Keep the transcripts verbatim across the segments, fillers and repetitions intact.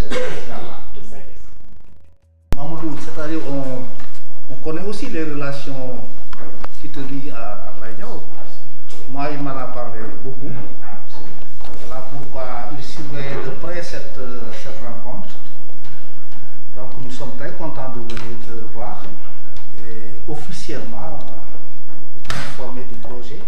Mamoudou, c'est-à-dire on, on connaît aussi les relations qui te lient à Ablaye Diaw. Moi, il m'en a parlé beaucoup. Voilà pourquoi il surveille de près cette, cette rencontre. Donc nous sommes très contents de venir te voir et officiellement informer du projet.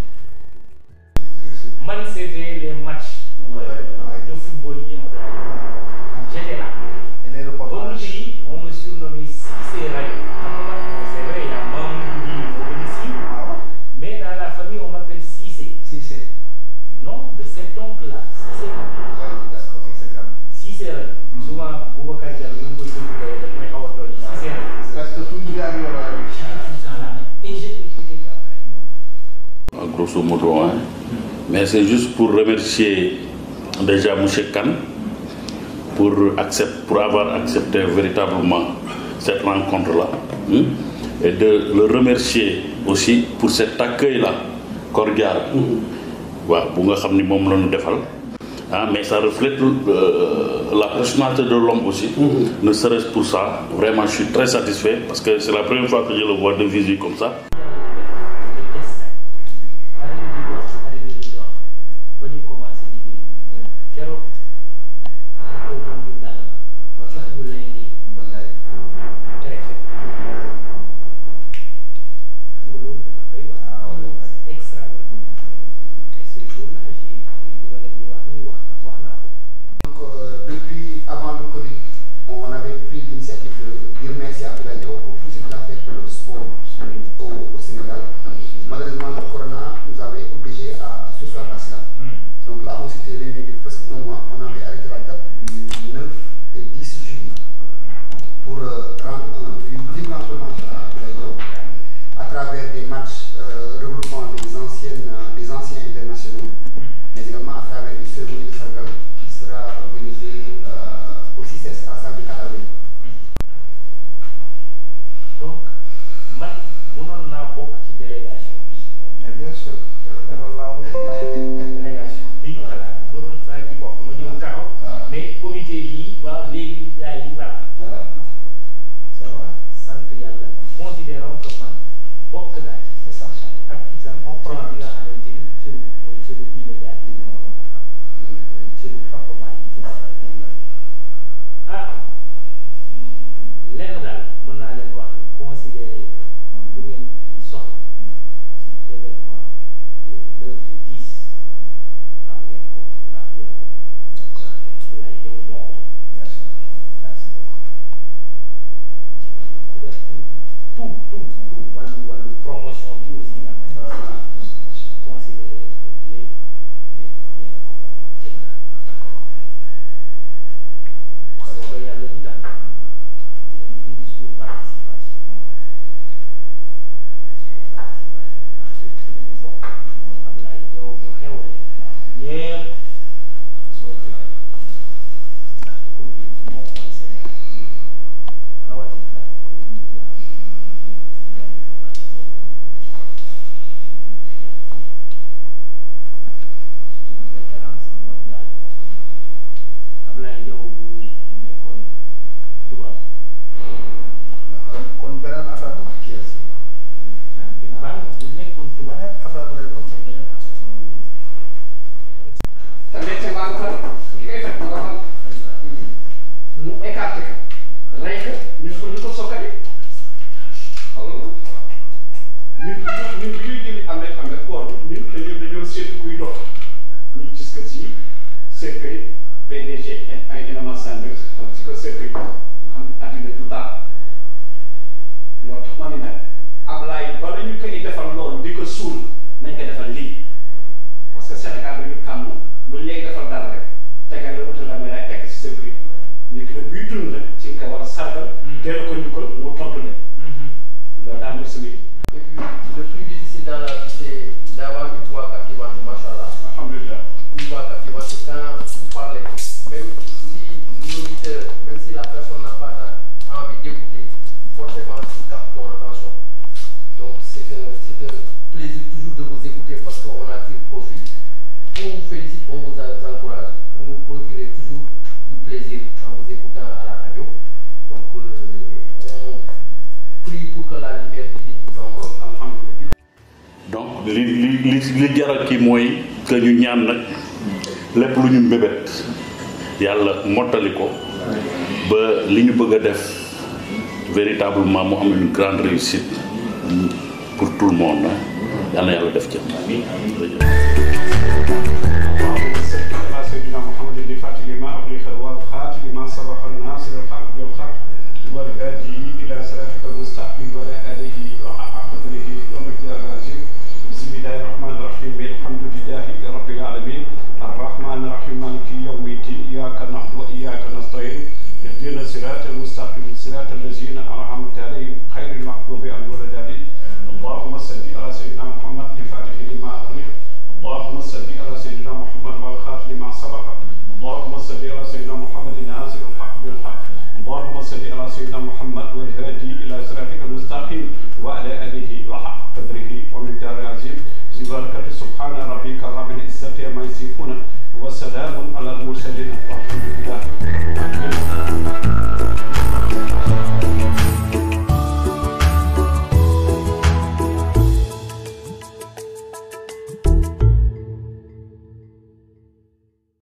Man, c'était les matchs ouais, ouais. de football. J'étais là. Et les reportages. On me surnommait Cissé Radio. C'est vrai, il y a Mamoudou Ibra KANE, mais dans la famille, on m'appelle Cissé. Cissé. Non, de cet oncle-là, Cissé. Oui, d'accord, c'est comme. Cissé Radio. Souvent, Boubacar Diallo, on me dit que Cissé Radio. Parce que tout le monde a eu. Et j'ai écouté ça. Grosso modo, hein. Mais c'est juste pour remercier déjà M. Kane pour, accept, pour avoir accepté véritablement cette rencontre-là hein, et de le remercier aussi pour cet accueil-là cordial. Voilà, mais ça reflète euh, la personnalité de l'homme aussi. Mm-hmm. Ne serait-ce pour ça, vraiment je suis très satisfait parce que c'est la première fois que je le vois de visu comme ça. Le plus difficile dans la vie, c'est d'avoir une voix captivante, machallah. Alhamdulillah. Une voix captivante, quand vous parlez, même si l'auditeur, même si la personne n'a pas envie d'écouter, forcément, tu captes ton attention. Donc, c'est un, un plaisir toujours de vous écouter parce qu'on a tiré profit. On vous félicite, on vous encourage, pour nous procurer toujours du plaisir en vous écoutant. li li li li jaral kii mooy que ñu ñaan nag lépp lu ñu mbébét yàlla mottali ko ba li ñu bëgg a def véritablement mu am une grande réussite pour tout le monde yal na yàlla def ci. سبحان ربك رب العزة عما يصفون وسلام على المرسلين والحمد لله.